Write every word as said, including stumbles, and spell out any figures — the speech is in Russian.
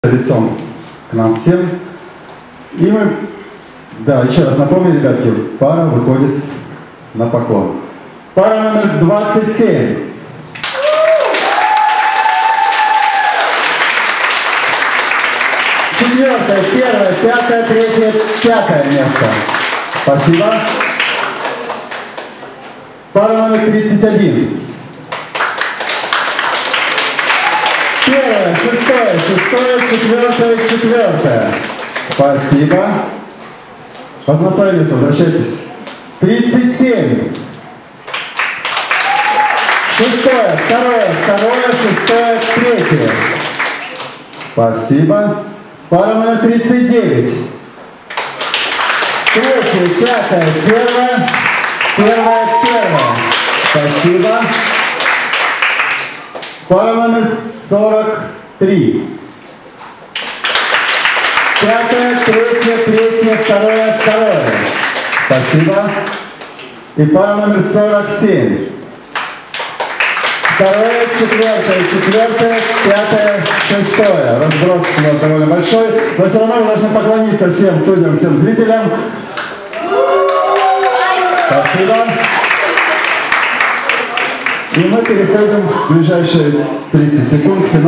Лицом к нам всем. И мы, да, еще раз напомню, ребятки, пара выходит на поклон. Пара номер двадцать семь. Четвертое, первое, пятое, третье, пятое место. Спасибо. Пара номер тридцать один. Первое, шестое, шестое, четвертое, четвертое. Спасибо. Вот на свое место возвращайтесь. тридцать семь. Шестое, второе, второе, шестое, третье. Спасибо. Пара номер тридцать девять. Третье, пятое, первое, первое, первое. Спасибо. Пара номер сорок три. Пятое, третье, третье, второе, второе. Спасибо. И пара номер сорок семь. Второе, четвертое, четвертое, пятое, шестое. Разброс у нас довольно большой. Но все равно вы должны поклониться всем судьям, всем зрителям. Спасибо. И мы переходим в ближайшие тридцать секунд к финалу.